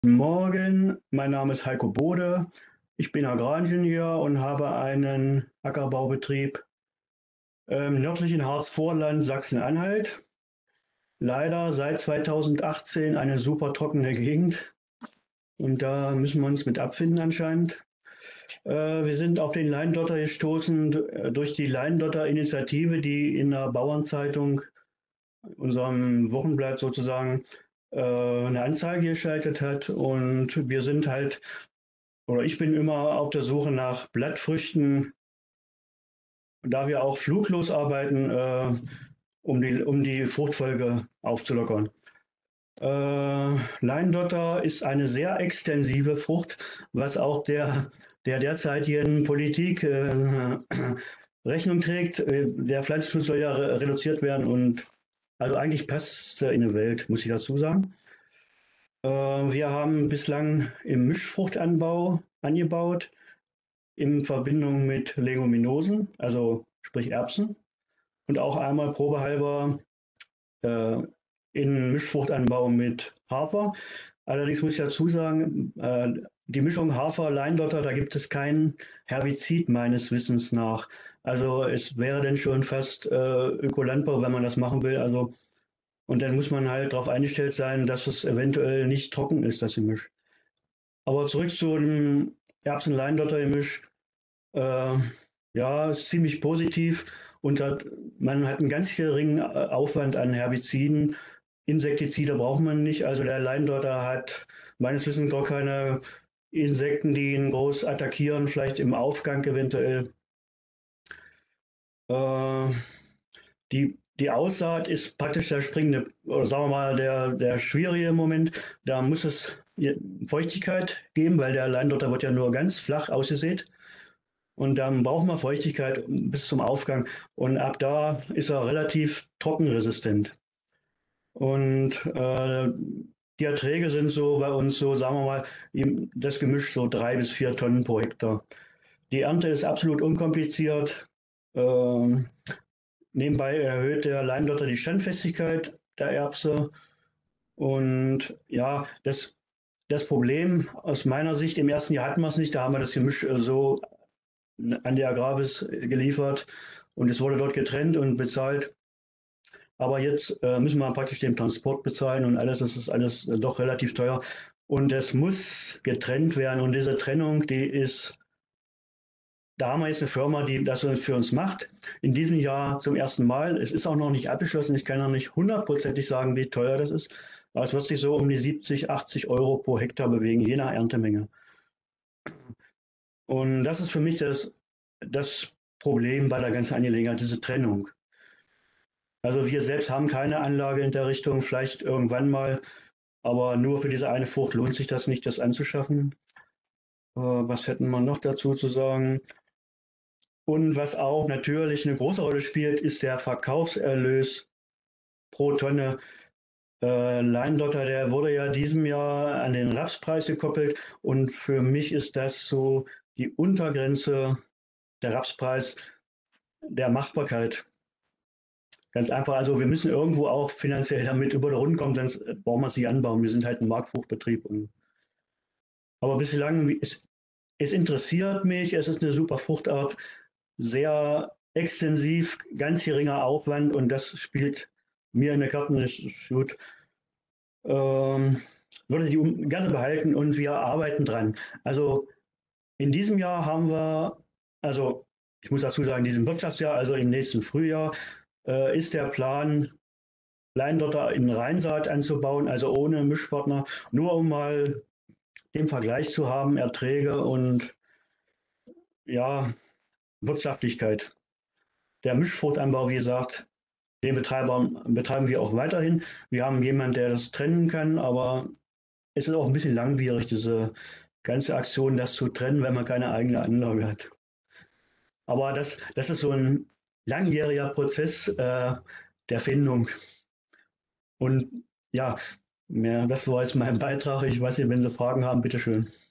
Morgen, mein Name ist Heiko Bode. Ich bin Agraringenieur und habe einen Ackerbaubetrieb im nördlichen Harzvorland Sachsen-Anhalt. Leider seit 2018 eine super trockene Gegend und da müssen wir uns mit abfinden anscheinend. Wir sind auf den Leindotter gestoßen durch die Leindotter-Initiative, die in der Bauernzeitung, unserem Wochenblatt sozusagen, eine Anzeige geschaltet hat und wir sind halt oder ich bin immer auf der Suche nach Blattfrüchten, da wir auch fluglos arbeiten, um die Fruchtfolge aufzulockern. Leindotter ist eine sehr extensive Frucht, was auch der derzeitigen Politik Rechnung trägt. Der Pflanzenschutz soll ja reduziert werden und also eigentlich passt es in die Welt, muss ich dazu sagen. Wir haben bislang im Mischfruchtanbau angebaut, in Verbindung mit Leguminosen, also sprich Erbsen, und auch einmal probehalber äh, in Mischfruchtanbau mit Hafer. Allerdings muss ich dazu sagen, die Mischung Hafer-Leindotter, da gibt es kein Herbizid meines Wissens nach. Also es wäre dann schon fast Ökolandbau, wenn man das machen will. Also und dann muss man halt darauf eingestellt sein, dass es eventuell nicht trocken ist, das Gemisch. Aber zurück zu dem Erbsen-Leindotter-Gemisch. Äh, ja, ist ziemlich positiv und man hat einen ganz geringen Aufwand an Herbiziden. Insektizide braucht man nicht. Also der Leindotter hat meines Wissens gar keine Insekten, die ihn groß attackieren, vielleicht im Aufgang eventuell. Äh, die Aussaat ist praktisch der springende, oder sagen wir mal, der schwierige Moment. Da muss es Feuchtigkeit geben, weil der Leindotter wird ja nur ganz flach ausgesät. Und dann braucht man Feuchtigkeit bis zum Aufgang. Und ab da ist er relativ trockenresistent. Und die Erträge sind so bei uns so, sagen wir mal, das Gemisch so 3 bis 4 Tonnen pro Hektar. Die Ernte ist absolut unkompliziert. Ähm, Nebenbei erhöht der Leindotter die Standfestigkeit der Erbse. Und ja, das Problem aus meiner Sicht, im ersten Jahr hatten wir es nicht, da haben wir das Gemisch so an die Agravis geliefert und es wurde dort getrennt und bezahlt. Aber jetzt müssen wir praktisch den Transport bezahlen und alles, das ist alles doch relativ teuer. Und es muss getrennt werden. Und diese Trennung, die ist damals eine Firma, die das für uns macht. In diesem Jahr zum ersten Mal. Es ist auch noch nicht abgeschlossen. Ich kann noch nicht hundertprozentig sagen, wie teuer das ist. Aber es wird sich so um die 70, 80 Euro pro Hektar bewegen, je nach Erntemenge. Und das ist für mich das Problem bei der ganzen Angelegenheit, diese Trennung. Also wir selbst haben keine Anlage in der Richtung, vielleicht irgendwann mal, aber nur für diese eine Frucht lohnt sich das nicht, das anzuschaffen. Was hätten wir noch dazu zu sagen? Und was auch natürlich eine große Rolle spielt, ist der Verkaufserlös pro Tonne. Leindotter, der wurde ja diesem Jahr an den Rapspreis gekoppelt und für mich ist das so die Untergrenze, der Rapspreis der Machbarkeit. Ganz einfach, also wir müssen irgendwo auch finanziell damit über die Runden kommen, sonst brauchen wir es nicht anbauen. Wir sind halt ein Marktfruchtbetrieb. Aber bislang, es interessiert mich, es ist eine super Fruchtart, sehr extensiv, ganz geringer Aufwand und das spielt mir in der Karten nicht gut. Würde die gerne behalten und wir arbeiten dran. Also in diesem Jahr haben wir, also ich muss dazu sagen, in diesem Wirtschaftsjahr, also im nächsten Frühjahr, ist der Plan, Leindotter in Reinsaat anzubauen, also ohne Mischpartner, nur um mal den Vergleich zu haben, Erträge und ja, Wirtschaftlichkeit. Der Mischfruchtanbau, wie gesagt, den betreiben wir auch weiterhin. Wir haben jemanden, der das trennen kann, aber es ist auch ein bisschen langwierig, diese ganze Aktion, das zu trennen, wenn man keine eigene Anlage hat. Aber das ist so ein langjähriger Prozess der Findung. Und ja, das war jetzt mein Beitrag. Ich weiß nicht, wenn Sie Fragen haben, bitteschön.